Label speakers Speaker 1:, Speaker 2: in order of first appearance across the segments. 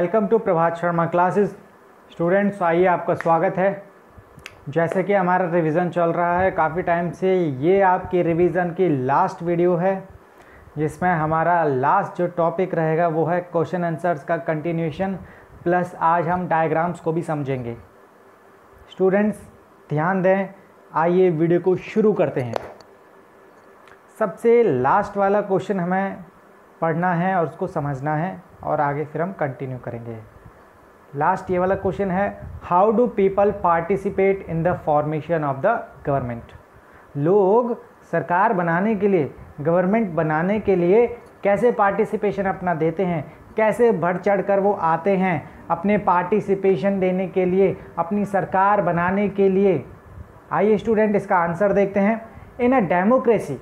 Speaker 1: Welcome to Prabhat Sharma classes. Students, आइए आपका स्वागत है। जैसे कि हमारा रिवीजन चल रहा है काफ़ी टाइम से, ये आपकी रिवीजन की लास्ट वीडियो है जिसमें हमारा लास्ट जो टॉपिक रहेगा वो है क्वेश्चन आंसर्स का कंटिन्यूएशन, प्लस आज हम डायग्राम्स को भी समझेंगे। स्टूडेंट्स ध्यान दें, आइए वीडियो को शुरू करते हैं। सबसे लास्ट वाला क्वेश्चन हमें पढ़ना है और उसको समझना है और आगे फिर हम कंटिन्यू करेंगे। लास्ट ये वाला क्वेश्चन है, how do people participate in the formation of the government. लोग सरकार बनाने के लिए, गवर्नमेंट बनाने के लिए कैसे पार्टिसिपेशन अपना देते हैं, कैसे बढ़ चढ़ कर वो आते हैं अपने पार्टिसिपेशन देने के लिए, अपनी सरकार बनाने के लिए। आइए स्टूडेंट इसका आंसर देखते हैं। इन अ डेमोक्रेसी,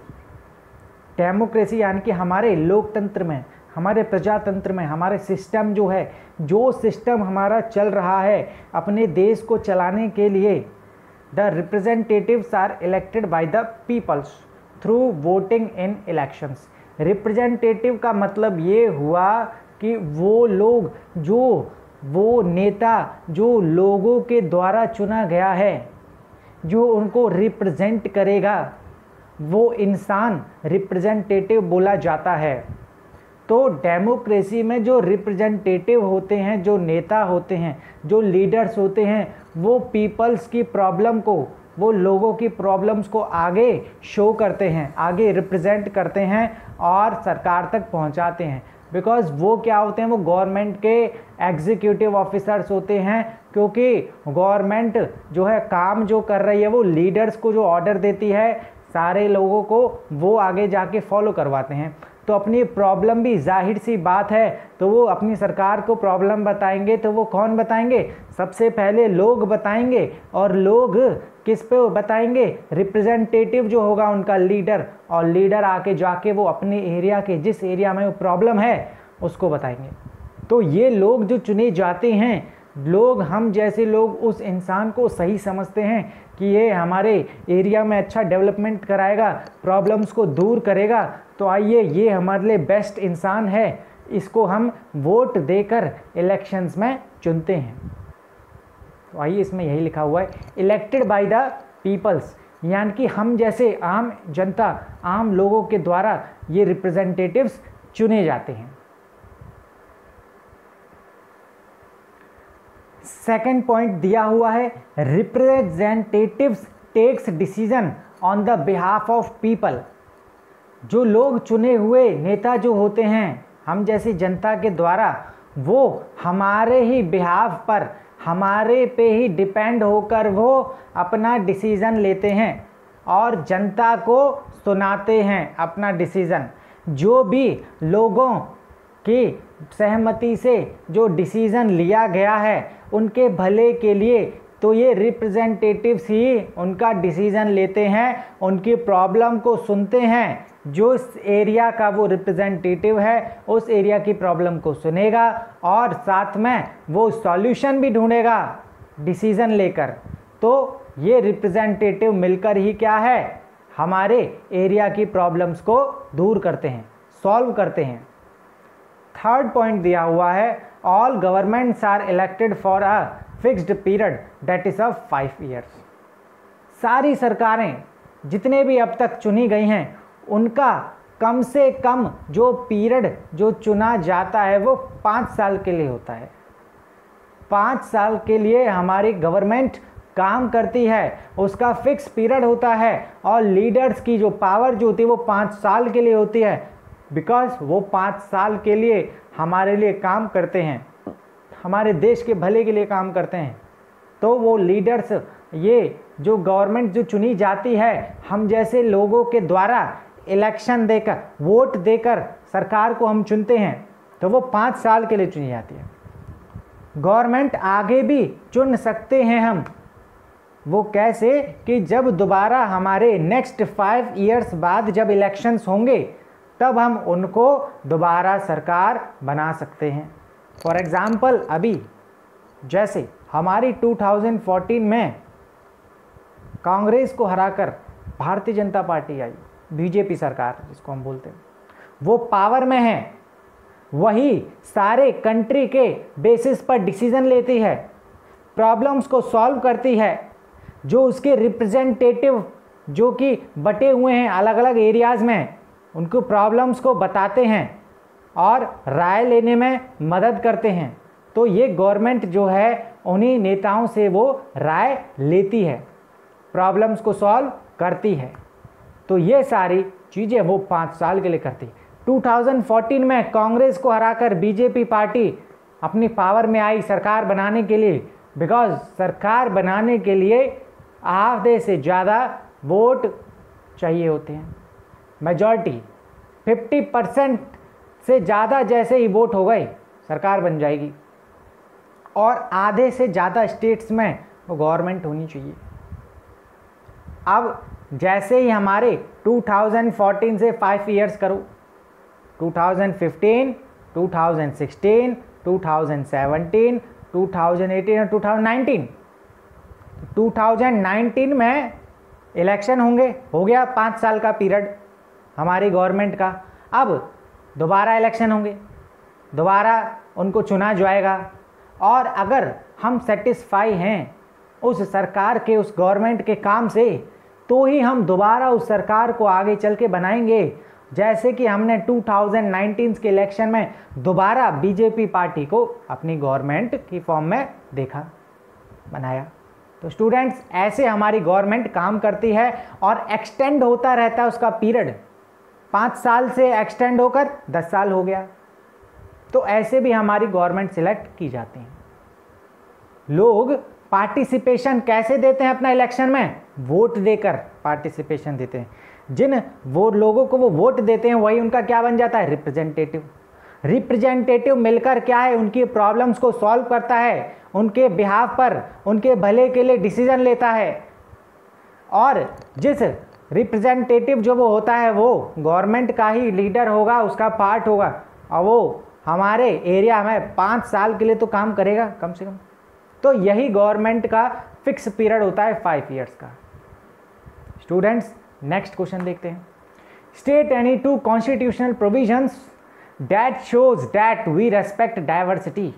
Speaker 1: डेमोक्रेसी यानी कि हमारे लोकतंत्र में, हमारे प्रजातंत्र में, हमारे सिस्टम जो है, जो सिस्टम हमारा चल रहा है अपने देश को चलाने के लिए, the representatives are elected by the peoples through voting in elections. Representative का मतलब ये हुआ कि वो लोग, जो वो नेता जो लोगों के द्वारा चुना गया है, जो उनको रिप्रेजेंट करेगा, वो इंसान रिप्रेजेंटेटिव बोला जाता है। तो डेमोक्रेसी में जो रिप्रेजेंटेटिव होते हैं, जो नेता होते हैं, जो लीडर्स होते हैं, वो पीपल्स की प्रॉब्लम को, वो लोगों की प्रॉब्लम्स को आगे शो करते हैं, आगे रिप्रेजेंट करते हैं और सरकार तक पहुंचाते हैं। बिकॉज वो क्या होते हैं, वो गवर्नमेंट के एग्जीक्यूटिव ऑफिसर्स होते हैं, क्योंकि गवर्नमेंट जो है काम जो कर रही है वो लीडर्स को जो ऑर्डर देती है, सारे लोगों को वो आगे जाके फॉलो करवाते हैं। तो अपनी प्रॉब्लम भी, जाहिर सी बात है, तो वो अपनी सरकार को प्रॉब्लम बताएंगे तो वो कौन बताएंगे? सबसे पहले लोग बताएंगे। और लोग किस पे बताएंगे? रिप्रेजेंटेटिव जो होगा उनका लीडर, और लीडर आके जाके वो अपने एरिया के, जिस एरिया में वो प्रॉब्लम है उसको बताएंगे। तो ये लोग जो चुने जाते हैं, लोग, हम जैसे लोग उस इंसान को सही समझते हैं कि ये हमारे एरिया में अच्छा डेवलपमेंट कराएगा, प्रॉब्लम्स को दूर करेगा, तो आइए ये हमारे लिए बेस्ट इंसान है, इसको हम वोट देकर इलेक्शंस में चुनते हैं। तो आइए इसमें यही लिखा हुआ है, इलेक्टेड बाय द पीपल्स, यानी कि हम जैसे आम जनता, आम लोगों के द्वारा ये रिप्रेजेंटेटिव्स चुने जाते हैं। सेकंड पॉइंट दिया हुआ है, representatives takes decision on the behalf of people. जो लोग चुने हुए नेता जो होते हैं हम जैसी जनता के द्वारा, वो हमारे ही बिहाफ पर, हमारे पे ही डिपेंड होकर वो अपना डिसीज़न लेते हैं और जनता को सुनाते हैं अपना डिसीज़न। जो भी लोगों की सहमति से जो डिसीज़न लिया गया है उनके भले के लिए, तो ये रिप्रेजेंटेटिव्स ही उनका डिसीज़न लेते हैं, उनकी प्रॉब्लम को सुनते हैं। जो इस एरिया का वो रिप्रेजेंटेटिव है उस एरिया की प्रॉब्लम को सुनेगा और साथ में वो सॉल्यूशन भी ढूंढेगा डिसीज़न लेकर। तो ये रिप्रेजेंटेटिव मिलकर ही क्या है, हमारे एरिया की प्रॉब्लम्स को दूर करते हैं, सॉल्व करते हैं। थर्ड पॉइंट दिया हुआ है, all governments are elected for a fixed period that is of 5 years. सारी सरकारें जितने भी अब तक चुनी गई हैं उनका कम से कम जो पीरियड जो चुना जाता है वो 5 साल के लिए होता है। 5 साल के लिए हमारी गवर्नमेंट काम करती है, उसका फिक्स पीरियड होता है और लीडर्स की जो पावर जो होती है वो 5 साल के लिए होती है। बिकॉज वो 5 साल के लिए हमारे लिए काम करते हैं, हमारे देश के भले के लिए काम करते हैं। तो वो लीडर्स, ये जो गवर्नमेंट जो चुनी जाती है हम जैसे लोगों के द्वारा, इलेक्शन देकर, वोट देकर सरकार को हम चुनते हैं, तो वो 5 साल के लिए चुनी जाती है। गवर्नमेंट आगे भी चुन सकते हैं हम। वो कैसे कि जब दोबारा हमारे नेक्स्ट 5 ईयर्स बाद जब इलेक्शंस होंगे तब हम उनको दोबारा सरकार बना सकते हैं। फॉर एग्ज़ाम्पल अभी जैसे हमारी 2014 में कांग्रेस को हराकर भारतीय जनता पार्टी आई, बीजेपी सरकार जिसको हम बोलते हैं, वो पावर में है। वही सारे कंट्री के बेसिस पर डिसीजन लेती है, प्रॉब्लम्स को सॉल्व करती है। जो उसके रिप्रेजेंटेटिव जो कि बटे हुए हैं अलग अलग एरियाज़ में, उनको प्रॉब्लम्स को बताते हैं और राय लेने में मदद करते हैं। तो ये गवर्नमेंट जो है उन्हीं नेताओं से वो राय लेती है, प्रॉब्लम्स को सॉल्व करती है। तो ये सारी चीज़ें वो 5 साल के लिए करती। 2014 में कांग्रेस को हराकर बीजेपी पार्टी अपनी पावर में आई सरकार बनाने के लिए, बिकॉज सरकार बनाने के लिए आधे से ज़्यादा वोट चाहिए होते हैं, मेजॉरिटी 50% से ज़्यादा जैसे ही वोट हो गए सरकार बन जाएगी, और आधे से ज़्यादा स्टेट्स में वो गवर्नमेंट होनी चाहिए। अब जैसे ही हमारे 2014 से 5 इयर्स करो, 2015, 2016, 2017, 2018 और 2019, 2019 में इलेक्शन होंगे, हो गया 5 साल का पीरियड हमारी गवर्नमेंट का। अब दोबारा इलेक्शन होंगे, दोबारा उनको चुना जाएगा, और अगर हम सेटिस्फाई हैं उस सरकार के, उस गवर्नमेंट के काम से, तो ही हम दोबारा उस सरकार को आगे चल के बनाएंगे। जैसे कि हमने 2019 के इलेक्शन में दोबारा बीजेपी पार्टी को अपनी गवर्नमेंट की फॉर्म में देखा, बनाया। तो स्टूडेंट्स, ऐसे हमारी गवर्नमेंट काम करती है और एक्सटेंड होता रहता है उसका पीरियड। 5 साल से एक्सटेंड होकर 10 साल हो गया। तो ऐसे भी हमारी गवर्नमेंट सिलेक्ट की जाती है। लोग पार्टिसिपेशन कैसे देते हैं अपना इलेक्शन में? वोट देकर पार्टिसिपेशन देते हैं। जिन वो लोगों को वो वोट देते हैं वही उनका क्या बन जाता है? रिप्रेजेंटेटिव। रिप्रेजेंटेटिव मिलकर क्या है, उनकी प्रॉब्लम्स को सॉल्व करता है, उनके बिहाफ पर, उनके भले के लिए डिसीजन लेता है। और जिस रिप्रेजेंटेटिव जो वो होता है वो गवर्नमेंट का ही लीडर होगा, उसका पार्ट होगा, और वो हमारे एरिया में 5 साल के लिए तो काम करेगा कम से कम। तो यही गवर्नमेंट का फिक्स पीरियड होता है 5 इयर्स का। स्टूडेंट्स, नेक्स्ट क्वेश्चन देखते हैं। State any 2 constitutional provisions that shows that we respect diversity.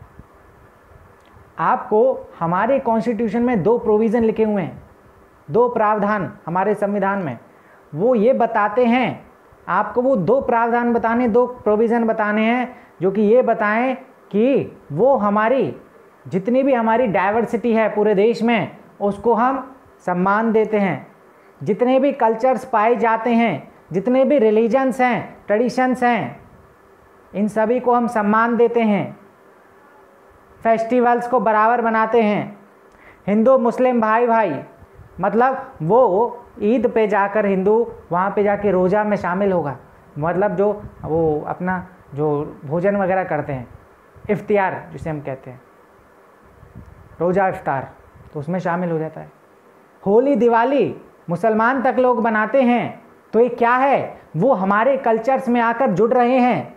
Speaker 1: आपको हमारे कॉन्स्टिट्यूशन में 2 प्रोविज़न लिखे हुए हैं, 2 प्रावधान हमारे संविधान में। वो ये बताते हैं, आपको वो 2 प्रावधान बताने, 2 प्रोविज़न बताने हैं जो कि ये बताएं कि वो हमारी जितनी भी हमारी डाइवर्सिटी है पूरे देश में, उसको हम सम्मान देते हैं। जितने भी कल्चर्स पाए जाते हैं, जितने भी रिलीजन्स हैं, ट्रेडिशंस हैं, इन सभी को हम सम्मान देते हैं। फेस्टिवल्स को बराबर बनाते हैं। हिंदू मुस्लिम भाई भाई, मतलब वो ईद पे जाकर हिंदू वहाँ पे जाके रोज़ा में शामिल होगा, मतलब जो वो अपना जो भोजन वगैरह करते हैं, इफ्तियार जिसे हम कहते हैं, रोज़ा इफ्तार, तो उसमें शामिल हो जाता है। होली दिवाली मुसलमान तक लोग बनाते हैं, तो ये क्या है? वो हमारे कल्चर्स में आकर जुड़ रहे हैं,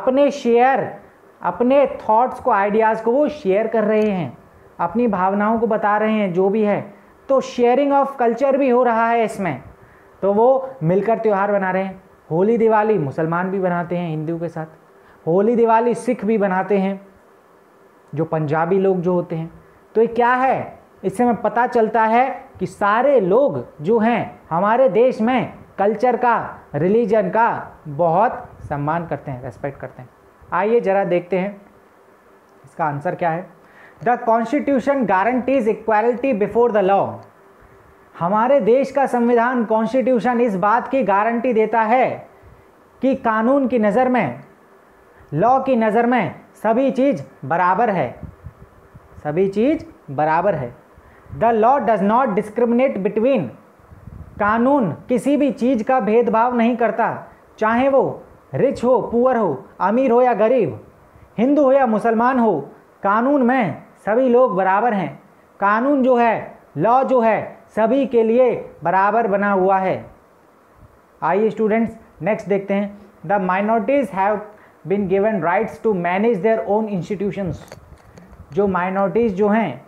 Speaker 1: अपने थॉट्स को, आइडियाज़ को वो शेयर कर रहे हैं, अपनी भावनाओं को बता रहे हैं, जो भी है। तो शेयरिंग ऑफ कल्चर भी हो रहा है इसमें। तो वो मिलकर त्यौहार बना रहे हैं। होली दिवाली मुसलमान भी बनाते हैं हिंदू के साथ, होली दिवाली सिख भी बनाते हैं, जो पंजाबी लोग जो होते हैं। तो ये क्या है? इससे हमें पता चलता है कि सारे लोग जो हैं हमारे देश में कल्चर का, रिलीजन का बहुत सम्मान करते हैं, रेस्पेक्ट करते हैं। आइए जरा देखते हैं इसका आंसर क्या है। The constitution guarantees equality before the law. हमारे देश का संविधान, कॉन्स्टिट्यूशन इस बात की गारंटी देता है कि कानून की नज़र में, लॉ की नज़र में सभी चीज़ बराबर है, सभी चीज़ बराबर है। The law does not discriminate between. कानून किसी भी चीज़ का भेदभाव नहीं करता, चाहे वो रिच हो, पुअर हो, अमीर हो या गरीब, हिंदू हो या मुसलमान हो, कानून में सभी लोग बराबर हैं। कानून जो है, लॉ जो है, सभी के लिए बराबर बना हुआ है। आइए स्टूडेंट्स, नेक्स्ट देखते हैं। The minorities have been given rights to manage their own institutions. जो माइनॉरिटीज़ जो हैं,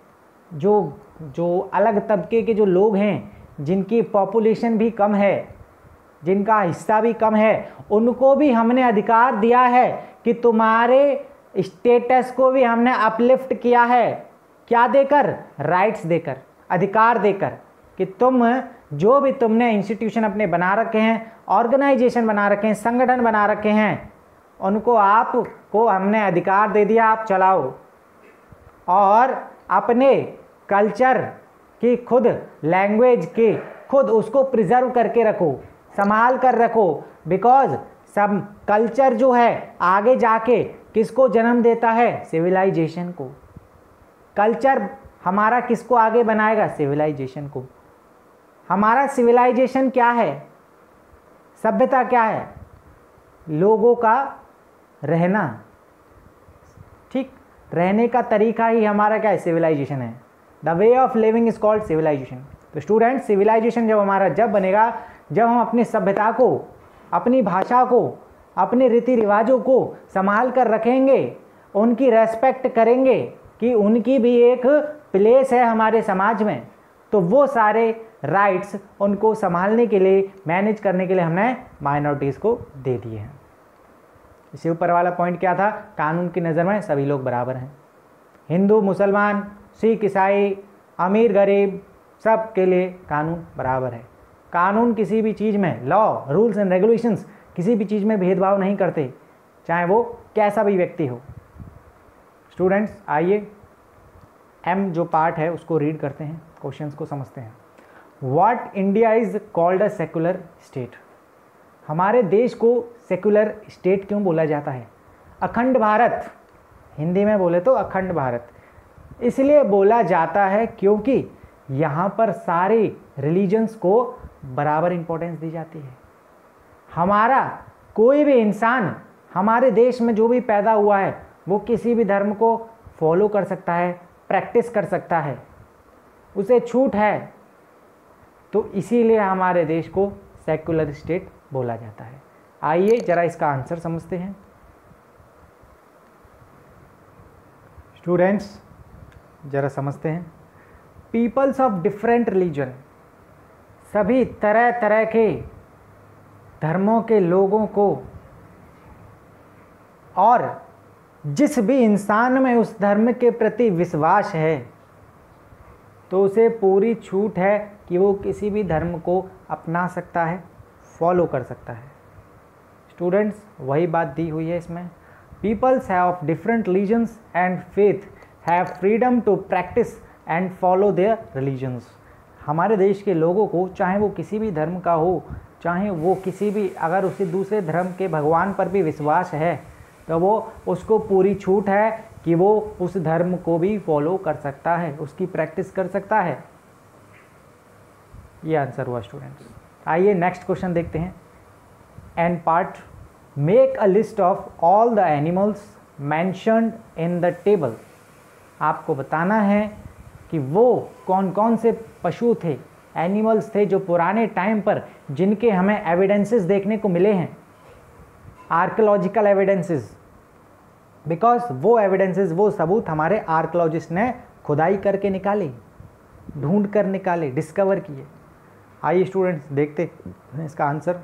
Speaker 1: जो अलग तबके के जो लोग हैं, जिनकी पॉपुलेशन भी कम है, जिनका हिस्सा भी कम है, उनको भी हमने अधिकार दिया है कि तुम्हारे स्टेटस को भी हमने अपलिफ्ट किया है। क्या देकर? राइट्स देकर, अधिकार देकर, कि तुम जो भी तुमने इंस्टीट्यूशन अपने बना रखे हैं, ऑर्गेनाइजेशन बना रखे हैं, संगठन बना रखे हैं, उनको आपको हमने अधिकार दे दिया, आप चलाओ। और अपने कल्चर की खुद, लैंग्वेज की खुद उसको प्रिजर्व करके रखो, संभाल कर रखो। बिकॉज सब कल्चर जो है आगे जाके किसको जन्म देता है? सिविलाइजेशन को। कल्चर हमारा किसको आगे बनाएगा? सिविलाइजेशन को। हमारा सिविलाइजेशन क्या है? सभ्यता क्या है? लोगों का रहना, ठीक, रहने का तरीका ही हमारा क्या है? सिविलाइजेशन है। The way of living is called civilisation. तो स्टूडेंट, सिविलाइजेशन जब हमारा जब बनेगा, जब हम अपनी सभ्यता को, अपनी भाषा को, अपने रीति रिवाजों को संभाल कर रखेंगे, उनकी रेस्पेक्ट करेंगे कि उनकी भी एक प्लेस है हमारे समाज में, तो वो सारे राइट्स उनको संभालने के लिए, मैनेज करने के लिए हमने माइनॉरिटीज़ को दे दिए हैं। इससे ऊपर वाला पॉइंट क्या था? कानून की नज़र में सभी लोग बराबर हैं। हिंदू, मुसलमान, सिख, ईसाई, अमीर, गरीब, सब के लिए कानून बराबर है। कानून किसी भी चीज़ में, लॉ, रूल्स एंड रेगुलेशंस किसी भी चीज़ में भेदभाव नहीं करते, चाहे वो कैसा भी व्यक्ति हो। स्टूडेंट्स, आइए एम जो पार्ट है उसको रीड करते हैं, क्वेश्चंस को समझते हैं। What India is called a secular state? हमारे देश को सेकुलर स्टेट क्यों बोला जाता है? अखंड भारत, हिंदी में बोले तो अखंड भारत, इसलिए बोला जाता है क्योंकि यहाँ पर सारे रिलीजन्स को बराबर इम्पोर्टेंस दी जाती है। हमारा कोई भी इंसान हमारे देश में जो भी पैदा हुआ है वो किसी भी धर्म को फॉलो कर सकता है, प्रैक्टिस कर सकता है, उसे छूट है। तो इसीलिए हमारे देश को सेकुलर स्टेट बोला जाता है। आइए जरा इसका आंसर समझते हैं। स्टूडेंट्स, जरा समझते हैं। पीपल्स ऑफ डिफरेंट रिलीजन, सभी तरह तरह के धर्मों के लोगों को, और जिस भी इंसान में उस धर्म के प्रति विश्वास है तो उसे पूरी छूट है कि वो किसी भी धर्म को अपना सकता है, फॉलो कर सकता है। स्टूडेंट्स, वही बात दी हुई है इसमें। Peoples of different religions and faith have freedom to practise and follow their religions. हमारे देश के लोगों को, चाहे वो किसी भी धर्म का हो, चाहे वो किसी भी, अगर उसे दूसरे धर्म के भगवान पर भी विश्वास है तो वो उसको पूरी छूट है कि वो उस धर्म को भी फॉलो कर सकता है, उसकी प्रैक्टिस कर सकता है। ये आंसर हुआ स्टूडेंट्स। आइए नेक्स्ट क्वेश्चन देखते हैं। An part, make a list of all the animals mentioned in the table. आपको बताना है कि वो कौन कौन से पशु थे, एनिमल्स थे जो पुराने टाइम पर जिनके हमें एविडेंसेस देखने को मिले हैं, आर्कियोलॉजिकल एविडेंसेस। बिकॉज वो एविडेंसेस, वो सबूत हमारे आर्कियोलॉजिस्ट ने खुदाई करके निकाले, ढूंढ कर निकाले, डिस्कवर किए। आइए स्टूडेंट्स देखते हैं इसका आंसर।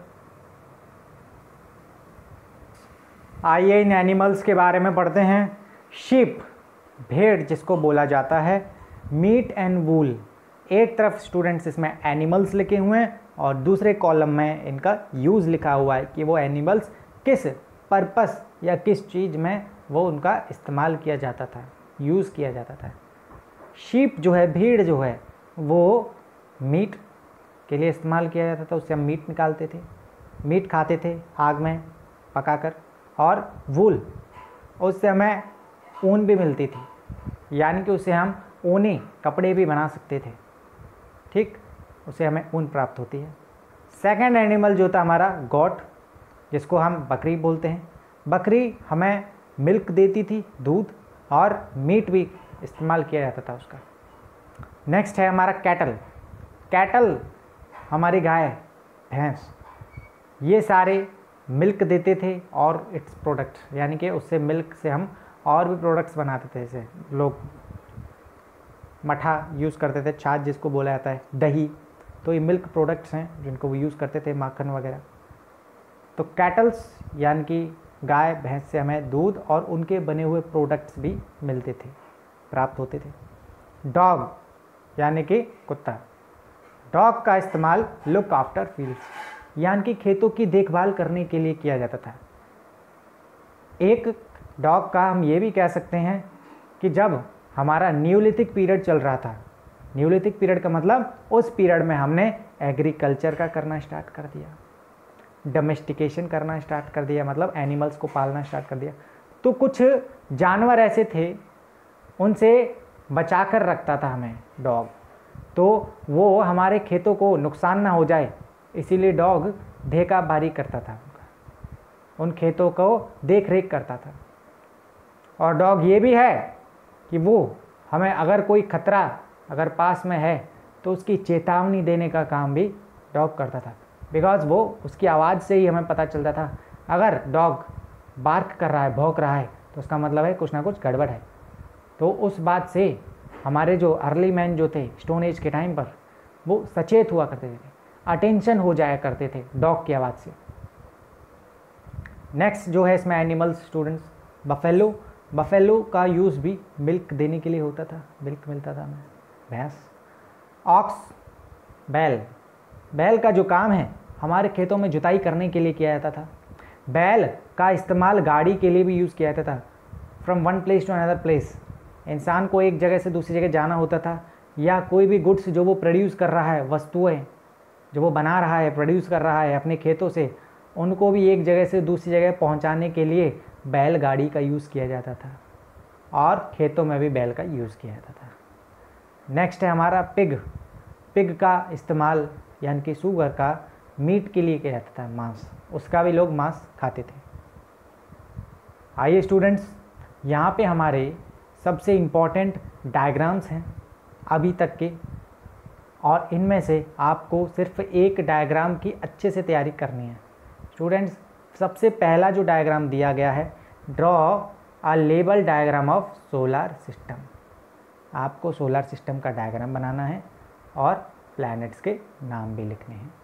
Speaker 1: आइए इन एनिमल्स के बारे में पढ़ते हैं। शीप, भेड़ जिसको बोला जाता है, मीट एंड वूल। एक तरफ स्टूडेंट्स इसमें एनिमल्स लिखे हुए हैं और दूसरे कॉलम में इनका यूज़ लिखा हुआ है कि वो एनिमल्स किस पर्पस या किस चीज़ में वो उनका इस्तेमाल किया जाता था, यूज़ किया जाता था। शीप जो है, भीड़ जो है, वो मीट के लिए इस्तेमाल किया जाता था, उससे हम मीट निकालते थे, मीट खाते थे आग में पकाकर। और वूल, उससे हमें ऊन भी मिलती थी, यानी कि उससे हम ऊनी कपड़े भी बना सकते थे, ठीक, उससे हमें ऊन प्राप्त होती है। सेकंड एनिमल जो था हमारा गॉट, जिसको हम बकरी बोलते हैं। बकरी हमें मिल्क देती थी, दूध, और मीट भी इस्तेमाल किया जाता था उसका। नेक्स्ट है हमारा कैटल। कैटल हमारी गाय, भैंस, ये सारे मिल्क देते थे और इट्स प्रोडक्ट, यानी कि उससे मिल्क से हम और भी प्रोडक्ट्स बनाते थे। जैसे लोग मठा यूज़ करते थे, छाछ जिसको बोला जाता है, दही, तो ये मिल्क प्रोडक्ट्स हैं जिनको वो यूज़ करते थे, माखन वगैरह। तो कैटल्स यानी कि गाय भैंस से हमें दूध और उनके बने हुए प्रोडक्ट्स भी मिलते थे, प्राप्त होते थे। डॉग यानी कि कुत्ता, डॉग का इस्तेमाल लुक आफ्टर फील्ड्स यानी कि खेतों की देखभाल करने के लिए किया जाता था। एक डॉग का हम ये भी कह सकते हैं कि जब हमारा न्यूलिथिक पीरियड चल रहा था, न्यूलिथिक पीरियड का मतलब उस पीरियड में हमने एग्रीकल्चर का करना स्टार्ट कर दिया, डोमेस्टिकेशन करना स्टार्ट कर दिया, मतलब एनिमल्स को पालना स्टार्ट कर दिया। तो कुछ जानवर ऐसे थे उनसे बचा कर रखता था हमें डॉग, तो वो हमारे खेतों को नुकसान ना हो जाए, इसीलिए डॉग देखा भारी करता था, उन खेतों को देख रेख करता था। और डॉग ये भी है कि वो हमें अगर कोई खतरा अगर पास में है तो उसकी चेतावनी देने का काम भी डॉग करता था, बिकॉज़ वो उसकी आवाज़ से ही हमें पता चलता था अगर डॉग बार्क कर रहा है, भौंक रहा है, तो उसका मतलब है कुछ ना कुछ गड़बड़ है। तो उस बात से हमारे जो अर्ली मैन जो थे स्टोन एज के टाइम पर, वो सचेत हुआ करते थे, अटेंशन हो जाया करते थे डॉग की आवाज़ से। नेक्स्ट जो है इसमें एनिमल्स स्टूडेंट्स, बफेलो। बफेलो का यूज़ भी मिल्क देने के लिए होता था, मिल्क मिलता था हमें, भैंस। ऑक्स, बैल। बैल का जो काम है हमारे खेतों में जुताई करने के लिए किया जाता था। बैल का इस्तेमाल गाड़ी के लिए भी यूज़ किया जाता था। From one place to another place, इंसान को एक जगह से दूसरी जगह जाना होता था, या कोई भी गुड्स जो वो प्रोड्यूस कर रहा है, वस्तुएं जो वो बना रहा है, प्रोड्यूस कर रहा है अपने खेतों से, उनको भी एक जगह से दूसरी जगह पहुंचाने के लिए बैलगाड़ी का यूज़ किया जाता था, और खेतों में भी बैल का यूज़ किया जाता था। नेक्स्ट है हमारा पिग। पिग का इस्तेमाल यानी कि सूअर का मीट के लिए किया जाता था, मांस, उसका भी लोग मांस खाते थे। आइए स्टूडेंट्स, यहाँ पे हमारे सबसे इम्पॉर्टेंट डायग्राम्स हैं अभी तक के, और इनमें से आपको सिर्फ एक डायग्राम की अच्छे से तैयारी करनी है। स्टूडेंट्स, सबसे पहला जो डायग्राम दिया गया है, draw a label diagram of solar system. आपको सोलर सिस्टम का डायग्राम बनाना है और प्लैनेट्स के नाम भी लिखने हैं।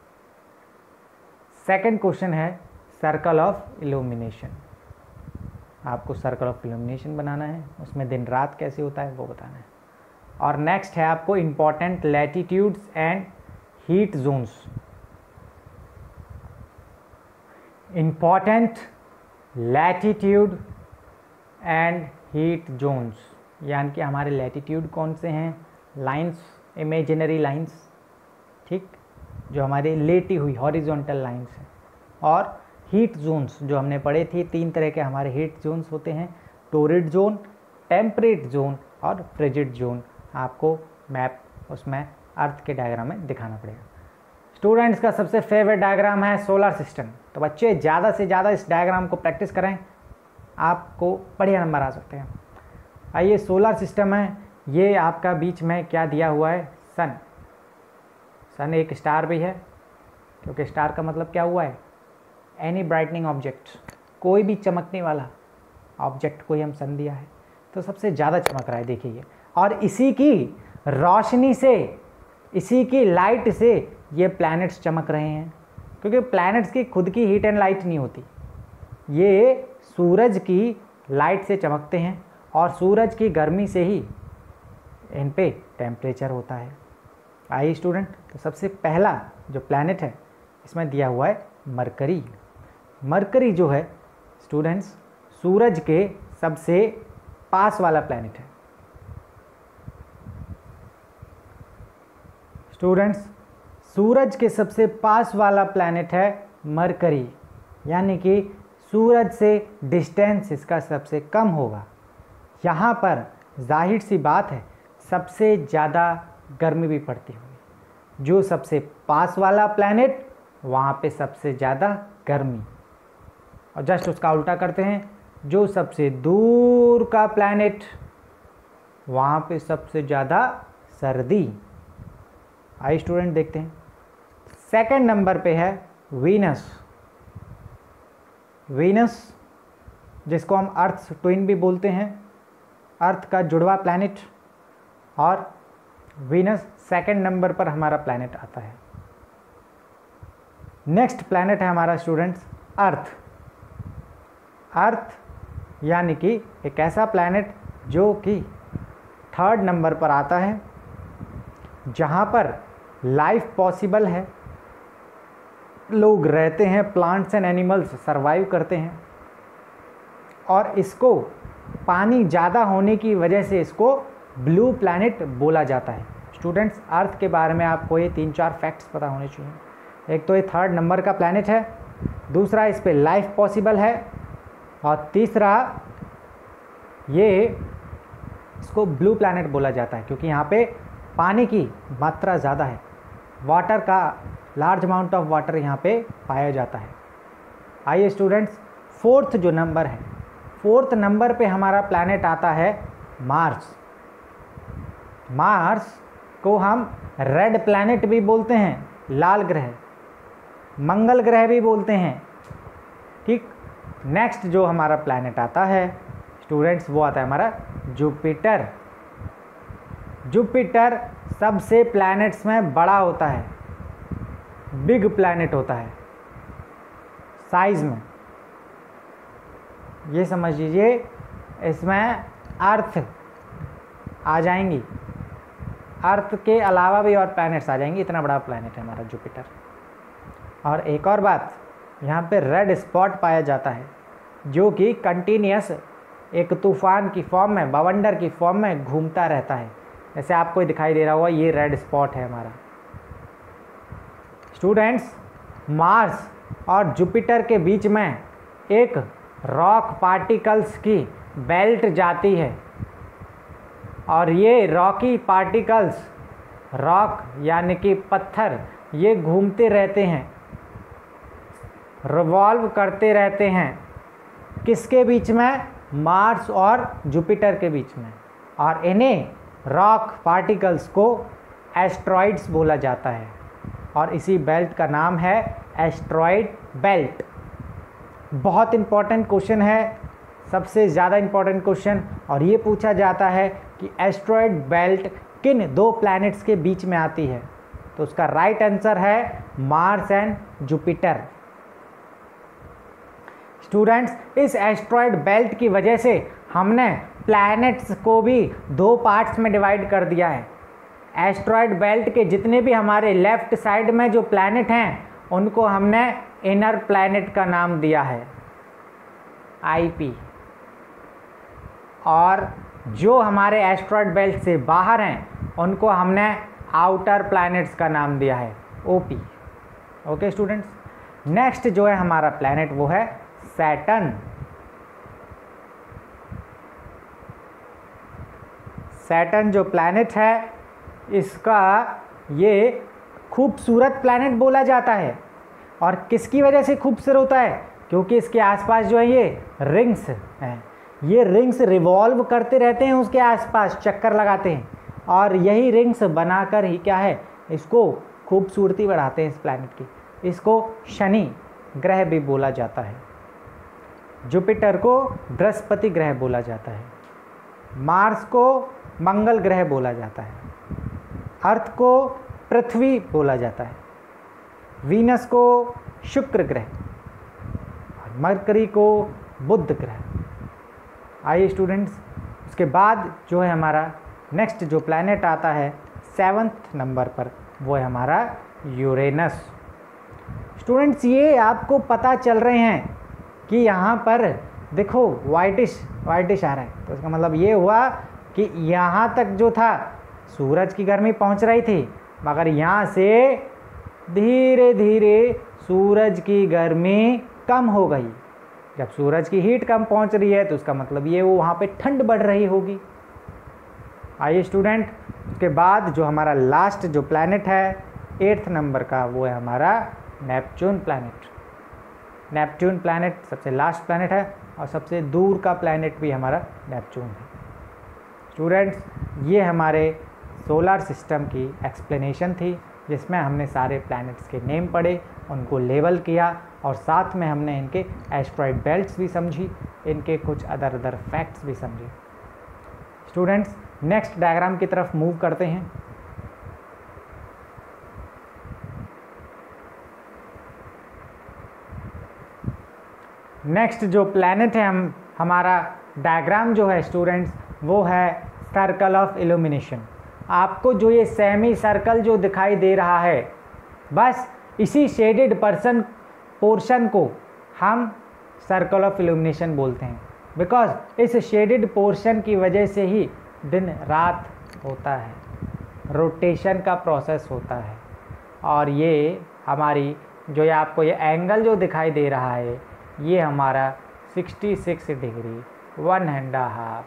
Speaker 1: सेकंड क्वेश्चन है सर्कल ऑफ इल्यूमिनेशन। आपको सर्कल ऑफ इल्यूमिनेशन बनाना है, उसमें दिन रात कैसे होता है वो बताना है। और नेक्स्ट है आपको important latitudes and heat zones. Important latitude and heat zones, यानी कि हमारे लैटिट्यूड कौन से हैं, लाइंस, इमेजिनरी लाइंस, ठीक, जो हमारी लेटी हुई हॉरिजॉन्टल लाइंस हैं। और हीट जोन्स जो हमने पढ़े थे, 3 तरह के हमारे हीट जोन्स होते हैं, टोरिड जोन, टेम्परेट जोन और फ्रिजिड जोन। आपको मैप उसमें अर्थ के डायग्राम में दिखाना पड़ेगा। स्टूडेंट्स का सबसे फेवरेट डायग्राम है सोलर सिस्टम, तो बच्चे ज़्यादा से ज़्यादा इस डायग्राम को प्रैक्टिस करें, आपको बढ़िया नंबर आ सकते हैं। आइए, सोलर सिस्टम है, ये आपका बीच में क्या दिया हुआ है, सन। सन एक स्टार भी है, क्योंकि स्टार का मतलब क्या हुआ है, एनी ब्राइटनिंग ऑब्जेक्ट, कोई भी चमकने वाला ऑब्जेक्ट को ही हम सन दिया है, तो सबसे ज़्यादा चमक रहा है, देखिए ये। और इसी की रोशनी से, इसी की लाइट से ये प्लैनेट्स चमक रहे हैं, क्योंकि प्लैनेट्स की खुद की हीट एंड लाइट नहीं होती, ये सूरज की लाइट से चमकते हैं, और सूरज की गर्मी से ही इन पे टेम्परेचर होता है। आइए स्टूडेंट, तो सबसे पहला जो प्लैनेट है इसमें दिया हुआ है मरकरी। मरकरी जो है स्टूडेंट्स सूरज के सबसे पास वाला प्लैनेट है। स्टूडेंट्स, सूरज के सबसे पास वाला प्लैनेट है मरकरी, यानी कि सूरज से डिस्टेंस इसका सबसे कम होगा। यहाँ पर जाहिर सी बात है सबसे ज़्यादा गर्मी भी पड़ती होगी। जो सबसे पास वाला प्लैनेट वहाँ पे सबसे ज़्यादा गर्मी, और जस्ट उसका उल्टा करते हैं, जो सबसे दूर का प्लैनेट वहाँ पे सबसे ज़्यादा सर्दी। आइए स्टूडेंट देखते हैं, सेकंड नंबर पे है वीनस। वीनस जिसको हम अर्थ ट्विन भी बोलते हैं, अर्थ का जुड़वा प्लैनेट, और वीनस सेकंड नंबर पर हमारा प्लैनेट आता है। नेक्स्ट प्लैनेट है हमारा स्टूडेंट्स अर्थ। अर्थ यानी कि एक ऐसा प्लैनेट जो कि थर्ड नंबर पर आता है, जहाँ पर लाइफ पॉसिबल है, लोग रहते हैं, प्लांट्स एंड एनिमल्स सरवाइव करते हैं, और इसको पानी ज़्यादा होने की वजह से इसको ब्लू प्लैनेट बोला जाता है। स्टूडेंट्स अर्थ के बारे में आपको ये 3-4 फैक्ट्स पता होने चाहिए। एक तो ये थर्ड नंबर का प्लैनेट है, दूसरा इस पे लाइफ पॉसिबल है, और तीसरा ये इसको ब्लू प्लैनेट बोला जाता है क्योंकि यहाँ पे पानी की मात्रा ज़्यादा है, वाटर का लार्ज अमाउंट ऑफ वाटर यहाँ पे पाया जाता है। आइए स्टूडेंट्स, फोर्थ जो नंबर है, फोर्थ नंबर पे हमारा प्लैनेट आता है मार्स। मार्स को हम रेड प्लैनेट भी बोलते हैं, लाल ग्रह, मंगल ग्रह भी बोलते हैं, ठीक। नेक्स्ट जो हमारा प्लैनेट आता है स्टूडेंट्स वो आता है हमारा जुपिटर। जुपिटर सबसे प्लैनेट्स में बड़ा होता है, बिग प्लैनेट होता है साइज में। ये समझ लीजिए इसमें अर्थ आ जाएंगी, अर्थ के अलावा भी और प्लैनेट्स आ जाएंगी, इतना बड़ा प्लैनेट है हमारा जुपिटर। और एक और बात, यहाँ पे रेड स्पॉट पाया जाता है जो कि कंटिन्यूस एक तूफान की फॉर्म में, बवंडर की फॉर्म में घूमता रहता है। जैसे आपको दिखाई दे रहा होगा ये रेड स्पॉट है हमारा। स्टूडेंट्स मार्स और जुपिटर के बीच में एक रॉक पार्टिकल्स की बेल्ट जाती है, और ये रॉकी पार्टिकल्स, रॉक यानी कि पत्थर, ये घूमते रहते हैं, रिवॉल्व करते रहते हैं, किसके बीच में? मार्स और जुपिटर के बीच में। और इन्हें रॉक पार्टिकल्स को एस्ट्रॉइड्स बोला जाता है, और इसी बेल्ट का नाम है एस्ट्रॉइड बेल्ट। बहुत इंपॉर्टेंट क्वेश्चन है, सबसे ज़्यादा इंपॉर्टेंट क्वेश्चन, और ये पूछा जाता है कि एस्ट्रॉइड बेल्ट किन दो प्लैनेट्स के बीच में आती है? तो उसका राइट आंसर है मार्स एंड जुपिटर। स्टूडेंट्स इस एस्ट्रॉइड बेल्ट की वजह से हमने प्लैनेट्स को भी दो पार्ट्स में डिवाइड कर दिया है। एस्ट्रॉइड बेल्ट के जितने भी हमारे लेफ्ट साइड में जो प्लैनेट हैं उनको हमने इनर प्लैनेट का नाम दिया है IP, और जो हमारे एस्ट्रॉइड बेल्ट से बाहर हैं उनको हमने आउटर प्लैनेट्स का नाम दिया है OP। ओके स्टूडेंट्स, नेक्स्ट जो है हमारा प्लैनेट वो है सैटर्न। सैटर्न जो प्लैनेट है इसका ये खूबसूरत प्लैनेट बोला जाता है, और किसकी वजह से खूबसूरत होता है? क्योंकि इसके आसपास जो है ये रिंग्स हैं, ये रिंग्स रिवॉल्व करते रहते हैं, उसके आसपास चक्कर लगाते हैं, और यही रिंग्स बनाकर ही क्या है, इसको खूबसूरती बढ़ाते हैं इस प्लैनेट की। इसको शनि ग्रह भी बोला जाता है, जुपिटर को बृहस्पति ग्रह बोला जाता है, मार्स को मंगल ग्रह बोला जाता है, अर्थ को पृथ्वी बोला जाता है, वीनस को शुक्र ग्रह, और मरकरी को बुध ग्रह। आइए स्टूडेंट्स, उसके बाद जो है हमारा नेक्स्ट जो प्लैनेट आता है 7th नंबर पर, वो है हमारा यूरेनस। स्टूडेंट्स ये आपको पता चल रहे हैं कि यहाँ पर देखो वाइटिश आ रहा है, तो इसका मतलब ये हुआ कि यहाँ तक जो था सूरज की गर्मी पहुँच रही थी, मगर यहाँ से धीरे धीरे सूरज की गर्मी कम हो गई। जब सूरज की हीट कम पहुँच रही है तो उसका मतलब ये वो वहाँ पे ठंड बढ़ रही होगी। आइए स्टूडेंट, उसके बाद जो हमारा लास्ट जो प्लैनेट है 8th नंबर का, वो है हमारा नेपच्यून प्लैनेट। नेपच्यून प्लैनेट सबसे लास्ट प्लैनेट है, और सबसे दूर का प्लैनेट भी हमारा नेपच्यून है। स्टूडेंट्स ये हमारे सोलर सिस्टम की एक्सप्लेनेशन थी, जिसमें हमने सारे प्लैनेट्स के नेम पढ़े, उनको लेबल किया, और साथ में हमने इनके एस्ट्रॉइड बेल्ट्स भी समझी, इनके कुछ अदर फैक्ट्स भी समझे। स्टूडेंट्स नेक्स्ट डायग्राम की तरफ मूव करते हैं। नेक्स्ट जो प्लैनेट है हमारा डायग्राम जो है स्टूडेंट्स, वो है सर्कल ऑफ इल्यूमिनेशन। आपको जो ये सेमी सर्कल जो दिखाई दे रहा है, बस इसी शेडेड पोर्शन को हम सर्कल ऑफ इल्यूमिनेशन बोलते हैं, बिकॉज इस शेडेड पोर्शन की वजह से ही दिन रात होता है, रोटेशन का प्रोसेस होता है। और ये हमारी जो ये आपको ये एंगल जो दिखाई दे रहा है, ये हमारा 66 डिग्री 1.5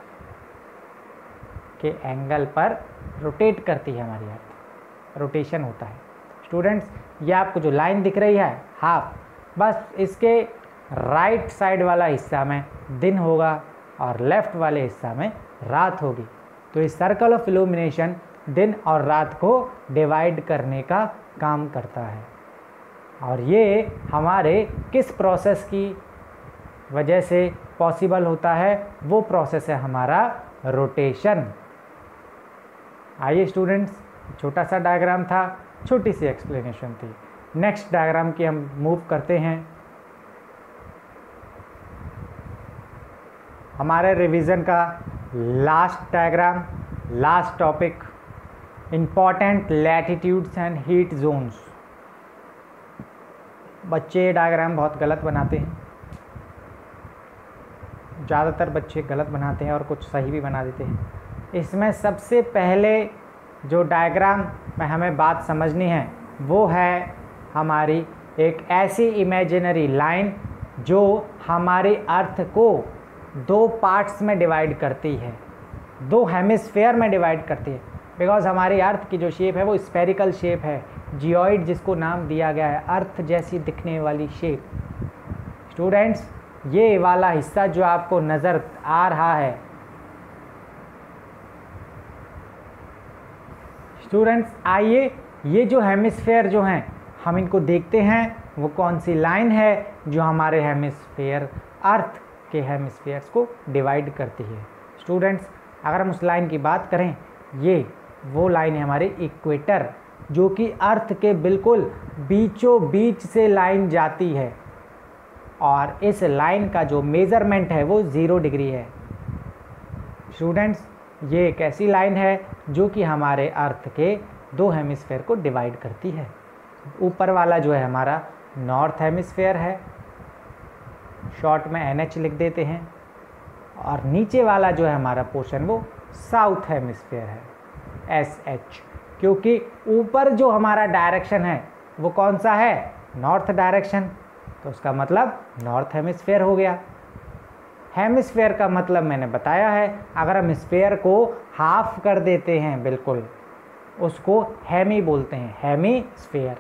Speaker 1: के एंगल पर रोटेट करती है हमारी अर्थ, रोटेशन होता है। स्टूडेंट्स, ये आपको जो लाइन दिख रही है हाफ, बस इसके राइट साइड वाला हिस्सा में दिन होगा और लेफ़्ट वाले हिस्सा में रात होगी। तो इस सर्कल ऑफ इल्यूमिनेशन दिन और रात को डिवाइड करने का काम करता है। और ये हमारे किस प्रोसेस की वजह से पॉसिबल होता है? वो प्रोसेस है हमारा रोटेशन। आइए स्टूडेंट्स, छोटा सा डायग्राम था, छोटी सी एक्सप्लेनेशन थी। नेक्स्ट डायग्राम की हम मूव करते हैं। हमारे रिवीजन का last diagram, last topic, important latitudes and heat zones. बच्चे डायग्राम बहुत गलत बनाते हैं, ज़्यादातर बच्चे गलत बनाते हैं और कुछ सही भी बना देते हैं। इसमें सबसे पहले जो डायग्राम में हमें बात समझनी है वो है हमारी एक ऐसी इमेजिनरी लाइन जो हमारे अर्थ को 2 पार्ट्स में डिवाइड करती है, 2 हेमिस्फेयर में डिवाइड करती है। बिकॉज हमारी अर्थ की जो शेप है वो स्फेरिकल शेप है, जियोइड जिसको नाम दिया गया है, अर्थ जैसी दिखने वाली शेप। स्टूडेंट्स, ये वाला हिस्सा जो आपको नज़र आ रहा है, स्टूडेंट्स आइए ये जो हेमिस्फेयर जो हैं हम इनको देखते हैं, वो कौन सी लाइन है जो हमारे हेमिस्फेयर, अर्थ के हेमिस्फेयर्स को डिवाइड करती है। स्टूडेंट्स, अगर हम उस लाइन की बात करें, ये वो लाइन है हमारी इक्वेटर, जो कि अर्थ के बिल्कुल बीचों बीच से लाइन जाती है। और इस लाइन का जो मेज़रमेंट है वो 0 डिग्री है। स्टूडेंट्स, ये एक ऐसी लाइन है जो कि हमारे अर्थ के 2 हेमिस्फेयर को डिवाइड करती है। ऊपर वाला जो है हमारा नॉर्थ हेमिस्फेयर है, शॉर्ट में NH लिख देते हैं, और नीचे वाला जो है हमारा पोर्शन वो साउथ हेमिस्फेयर है, SH, क्योंकि ऊपर जो हमारा डायरेक्शन है वो कौन सा है? नॉर्थ डायरेक्शन, तो उसका मतलब नॉर्थ हेमिस्फेयर हो गया। हेमिस्फेयर का मतलब मैंने बताया है, अगर हम स्फेयर को हाफ कर देते हैं बिल्कुल, उसको हेमी बोलते हैं, हेमीस्फेयर।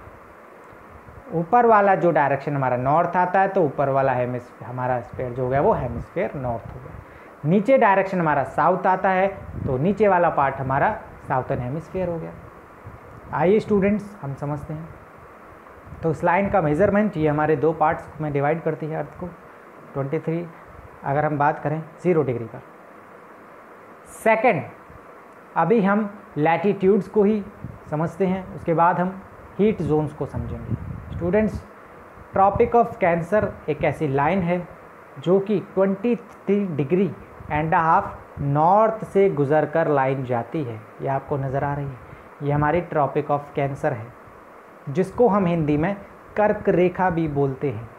Speaker 1: ऊपर वाला जो डायरेक्शन हमारा नॉर्थ आता है तो ऊपर वाला हमारा स्फेयर जो हो गया वो हेमिस्फेयर नॉर्थ हो गया। नीचे डायरेक्शन हमारा साउथ आता है तो नीचे वाला पार्ट हमारा साउथर्न हेमिस्फेयर हो गया। आइए स्टूडेंट्स, हम समझते हैं। तो इस लाइन का मेज़रमेंट ये हमारे 2 पार्ट्स में डिवाइड करती है अर्थ को। 23 अगर हम बात करें 0 डिग्री पर। सेकंड, अभी हम लैटिट्यूड्स को ही समझते हैं, उसके बाद हम हीट जोन्स को समझेंगे। स्टूडेंट्स, ट्रॉपिक ऑफ कैंसर एक ऐसी लाइन है जो कि 23.5 डिग्री नॉर्थ से गुजरकर लाइन जाती है। ये आपको नज़र आ रही है, ये हमारी ट्रॉपिक ऑफ कैंसर है, जिसको हम हिंदी में कर्क रेखा भी बोलते हैं।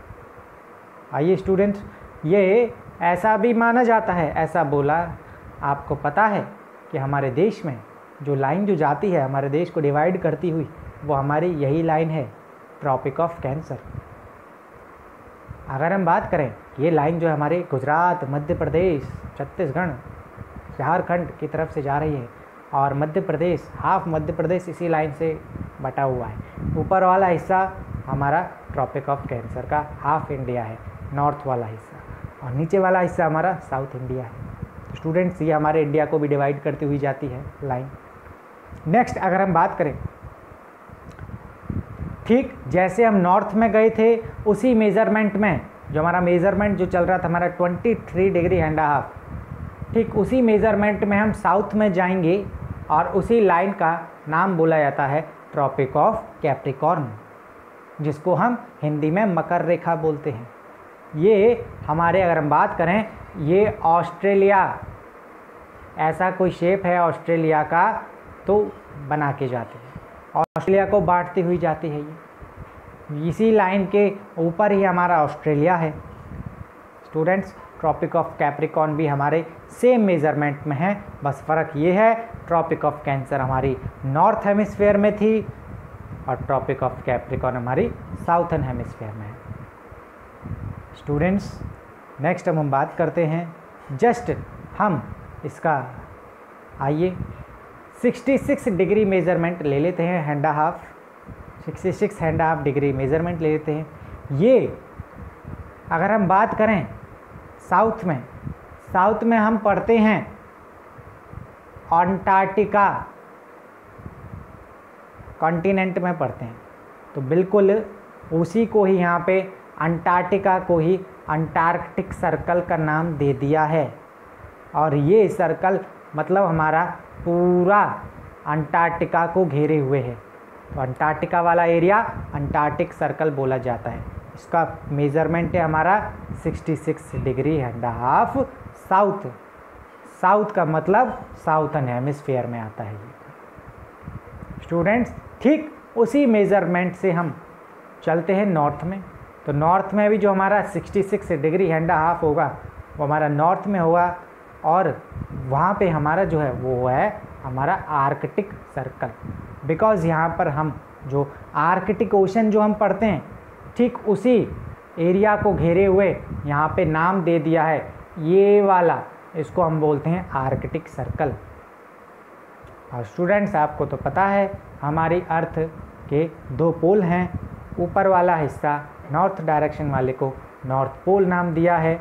Speaker 1: आइए स्टूडेंट्स, ये ऐसा भी माना जाता है, ऐसा बोला आपको पता है कि हमारे देश में जो लाइन जो जाती है हमारे देश को डिवाइड करती हुई, वो हमारी यही लाइन है, ट्रॉपिक ऑफ कैंसर। अगर हम बात करें, ये लाइन जो हमारे गुजरात, मध्य प्रदेश, छत्तीसगढ़, झारखंड की तरफ से जा रही है, और मध्य प्रदेश, हाफ मध्य प्रदेश इसी लाइन से बटा हुआ है। ऊपर वाला हिस्सा हमारा ट्रॉपिक ऑफ कैंसर का हाफ इंडिया है, नॉर्थ वाला हिस्सा, और नीचे वाला हिस्सा हमारा साउथ इंडिया है। तो स्टूडेंट्स, ये हमारे इंडिया को भी डिवाइड करती हुई जाती है लाइन। नेक्स्ट अगर हम बात करें, ठीक जैसे हम नॉर्थ में गए थे, उसी मेज़रमेंट में जो हमारा मेज़रमेंट जो चल रहा था हमारा 23.5 डिग्री, ठीक उसी मेज़रमेंट में हम साउथ में जाएंगे, और उसी लाइन का नाम बोला जाता है ट्रॉपिक ऑफ कैप्रिकॉर्न, जिसको हम हिंदी में मकर रेखा बोलते हैं। ये हमारे, अगर हम बात करें, ये ऑस्ट्रेलिया, ऐसा कोई शेप है ऑस्ट्रेलिया का, तो बना के जाती है, ऑस्ट्रेलिया को बांटती हुई जाती है ये। इसी लाइन के ऊपर ही हमारा ऑस्ट्रेलिया है। स्टूडेंट्स, ट्रॉपिक ऑफ कैप्रिकॉर्न भी हमारे सेम मेजरमेंट में है, बस फ़र्क ये है ट्रॉपिक ऑफ कैंसर हमारी नॉर्थ हेमिस्फीयर में थी और ट्रॉपिक ऑफ कैप्रिकॉर्न हमारी साउथर्न हेमिस्फीयर में है। स्टूडेंट्स, नेक्स्ट अब हम बात करते हैं, जस्ट हम इसका आइए 66 डिग्री मेज़रमेंट ले लेते हैं, and half, 66 and half degree measurement ले लेते हैं। ये अगर हम बात करें साउथ में हम पढ़ते हैं अंटार्कटिका कॉन्टिनेंट में पढ़ते हैं, तो बिल्कुल उसी को ही यहाँ पे अंटार्कटिका को ही अंटार्कटिक सर्कल का नाम दे दिया है। और ये सर्कल मतलब हमारा पूरा अंटार्कटिका को घेरे हुए है, तो अंटार्कटिका वाला एरिया अंटार्कटिक सर्कल बोला जाता है। इसका मेज़रमेंट है हमारा 66 डिग्री हैंड हाफ साउथ का मतलब साउथर्न हेमिस्फीयर में आता है ये। स्टूडेंट्स, ठीक उसी मेज़रमेंट से हम चलते हैं नॉर्थ में, तो नॉर्थ में भी जो हमारा 66 डिग्री हैंड हाफ होगा वो हमारा नॉर्थ में होगा, और वहाँ पे हमारा जो है वो है हमारा आर्कटिक सर्कल, बिकॉज़ यहाँ पर हम जो आर्कटिक ओशन जो हम पढ़ते हैं, ठीक उसी एरिया को घेरे हुए यहाँ पे नाम दे दिया है ये वाला, इसको हम बोलते हैं आर्कटिक सर्कल। और स्टूडेंट्स, आपको तो पता है हमारी अर्थ के 2 पोल हैं, ऊपर वाला हिस्सा नॉर्थ डायरेक्शन वाले को नॉर्थ पोल नाम दिया है,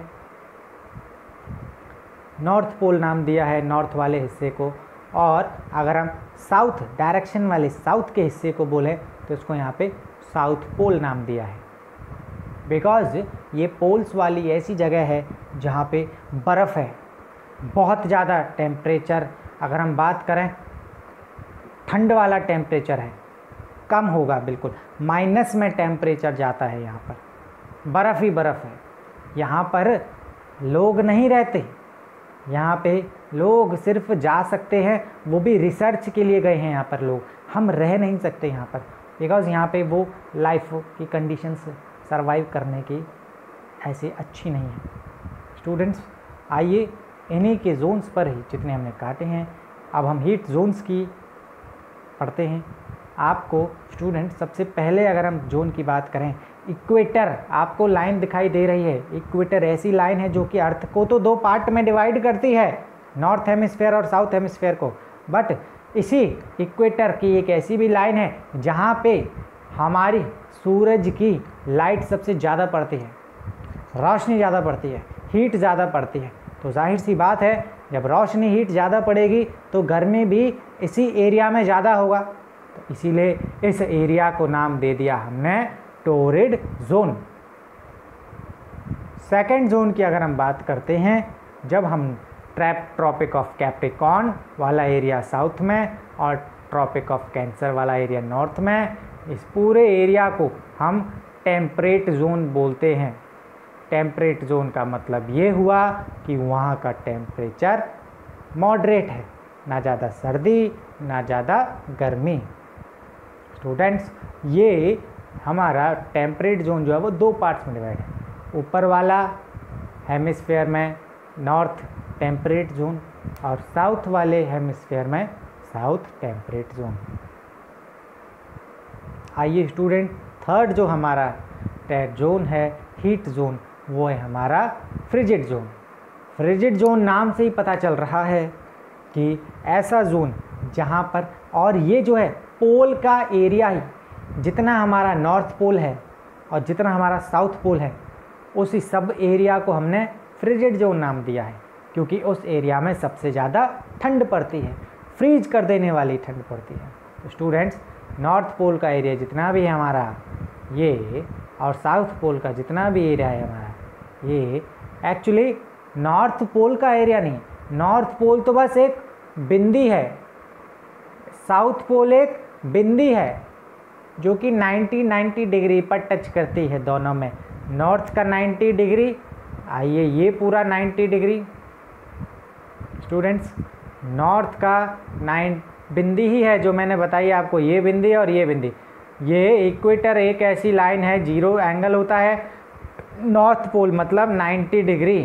Speaker 1: नॉर्थ वाले हिस्से को, और अगर हम साउथ डायरेक्शन वाले साउथ के हिस्से को बोले तो इसको यहाँ पे साउथ पोल नाम दिया है, बिकॉज़ ये पोल्स वाली ऐसी जगह है जहाँ पे बर्फ़ है, बहुत ज़्यादा टेम्परेचर, अगर हम बात करें ठंड वाला टेम्परेचर है, कम होगा, बिल्कुल माइनस में टेम्परेचर जाता है, यहाँ पर बर्फ़ ही बर्फ़ है। यहाँ पर लोग नहीं रहते, यहाँ पे लोग सिर्फ जा सकते हैं, वो भी रिसर्च के लिए गए हैं यहाँ पर लोग, हम रह नहीं सकते यहाँ पर, बिकॉज़ यहाँ पे वो लाइफ की कंडीशंस सरवाइव करने की ऐसी अच्छी नहीं है। स्टूडेंट्स, आइए इन्हीं के जोन्स पर ही जितने हमने काटे हैं, अब हम हीट जोन्स की पढ़ते हैं। आपको स्टूडेंट सबसे पहले अगर हम जोन की बात करें, इक्वेटर, आपको लाइन दिखाई दे रही है, इक्वेटर ऐसी लाइन है जो कि अर्थ को तो 2 पार्ट में डिवाइड करती है, नॉर्थ हेमिस्फीयर और साउथ हेमिस्फीयर को, बट इसी इक्वेटर की एक ऐसी भी लाइन है जहाँ पे हमारी सूरज की लाइट सबसे ज़्यादा पड़ती है, रोशनी ज़्यादा पड़ती है, हीट ज़्यादा पड़ती है, तो जाहिर सी बात है जब रोशनी हीट ज़्यादा पड़ेगी तो गर्मी भी इसी एरिया में ज़्यादा होगा, तो इसीलिए इस एरिया को नाम दे दिया हमने टोरिड जोन। सेकंड जोन की अगर हम बात करते हैं, जब हम ट्रॉपिक ऑफ कैप्रिकॉर्न वाला एरिया साउथ में और ट्रॉपिक ऑफ कैंसर वाला एरिया नॉर्थ में, इस पूरे एरिया को हम टेम्परेट जोन बोलते हैं। टेम्परेट जोन का मतलब ये हुआ कि वहाँ का टेम्परेचर मॉडरेट है, ना ज़्यादा सर्दी ना ज़्यादा गर्मी। स्टूडेंट्स, ये हमारा टेम्परेट जोन जो है वो 2 पार्ट्स में डिवाइड है, ऊपर वाला हेमिस्फीयर में नॉर्थ टेम्परेट जोन और साउथ वाले हेमिस्फीयर में साउथ टेम्परेट जोन। आइए स्टूडेंट, थर्ड जो हमारा जोन है हीट जोन, वो है हमारा फ्रिजिड जोन। फ्रिजिड जोन नाम से ही पता चल रहा है कि ऐसा जोन जहाँ पर, और ये जो है पोल का एरिया ही, जितना हमारा नॉर्थ पोल है और जितना हमारा साउथ पोल है, उसी सब एरिया को हमने फ्रिजिड जोन नाम दिया है, क्योंकि उस एरिया में सबसे ज़्यादा ठंड पड़ती है, फ्रीज कर देने वाली ठंड पड़ती है। तो स्टूडेंट्स, नॉर्थ पोल का एरिया जितना भी है हमारा ये, और साउथ पोल का जितना भी एरिया है हमारा ये, एक्चुअली नॉर्थ पोल का एरिया नहीं, नॉर्थ पोल तो बस एक बिंदी है, साउथ पोल एक बिंदी है जो कि 90 डिग्री पर टच करती है दोनों में। नॉर्थ का 90 डिग्री, आइए ये पूरा 90 डिग्री स्टूडेंट्स, नॉर्थ का 9 बिंदी ही है जो मैंने बताई आपको, ये बिंदी और ये बिंदी। ये इक्वेटर एक ऐसी लाइन है, जीरो एंगल होता है, नॉर्थ पोल मतलब 90 डिग्री।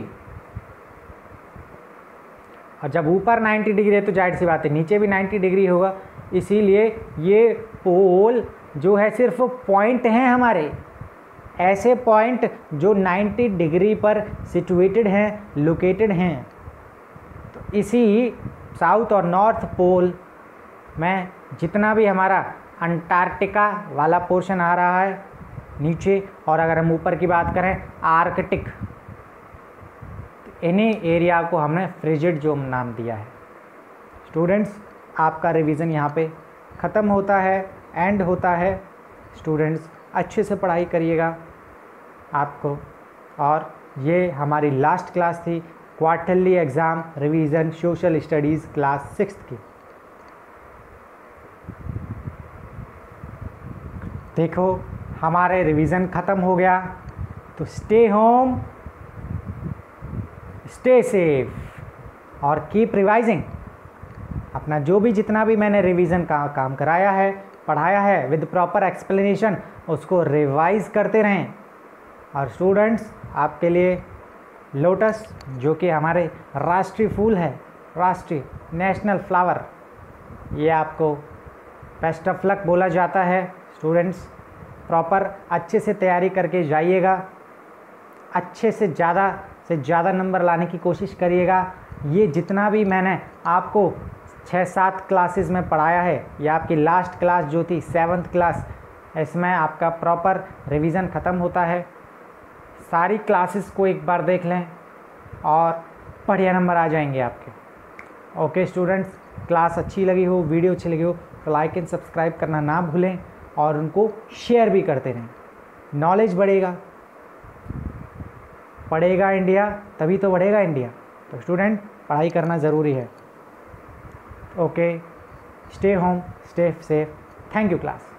Speaker 1: और जब ऊपर 90 डिग्री है तो जाहिर सी बात है नीचे भी 90 डिग्री होगा, इसीलिए ये पोल जो है सिर्फ पॉइंट हैं हमारे, ऐसे पॉइंट जो 90 डिग्री पर सिचुएटेड हैं, लोकेटेड हैं। तो इसी साउथ और नॉर्थ पोल में जितना भी हमारा अंटार्कटिका वाला पोर्शन आ रहा है नीचे, और अगर हम ऊपर की बात करें आर्कटिक, इन्हीं एरिया को हमने फ्रिजिड जोन नाम दिया है। स्टूडेंट्स आपका रिवीजन यहाँ पे ख़त्म होता है, एंड होता है। स्टूडेंट्स अच्छे से पढ़ाई करिएगा आपको, और ये हमारी लास्ट क्लास थी quarterly exam revision social studies class 6 की। देखो हमारे रिवीजन ख़त्म हो गया, तो स्टे होम, स्टे सेफ और कीप रिवाइजिंग। अपना जो भी जितना भी मैंने रिवीजन का काम कराया है, पढ़ाया है विद प्रॉपर एक्सप्लेनेशन, उसको रिवाइज करते रहें। और स्टूडेंट्स आपके लिए लोटस जो कि हमारे राष्ट्रीय फूल है, राष्ट्रीय नेशनल फ्लावर, ये आपको बेस्ट ऑफ लक बोला जाता है। स्टूडेंट्स प्रॉपर अच्छे से तैयारी करके जाइएगा, अच्छे से ज़्यादा नंबर लाने की कोशिश करिएगा। ये जितना भी मैंने आपको 6-7 क्लासेस में पढ़ाया है, ये आपकी लास्ट क्लास जो थी 7th क्लास, इसमें आपका प्रॉपर रिवीजन ख़त्म होता है। सारी क्लासेस को एक बार देख लें और बढ़िया नंबर आ जाएंगे आपके। ओके स्टूडेंट्स, क्लास अच्छी लगी हो, वीडियो अच्छी लगी हो तो लाइक एंड सब्सक्राइब करना ना भूलें, और उनको शेयर भी करते रहें। नॉलेज बढ़ेगा, पढ़ेगा इंडिया तभी तो बढ़ेगा इंडिया। तो स्टूडेंट पढ़ाई करना ज़रूरी है। Okay, stay home, stay safe. Thank you class.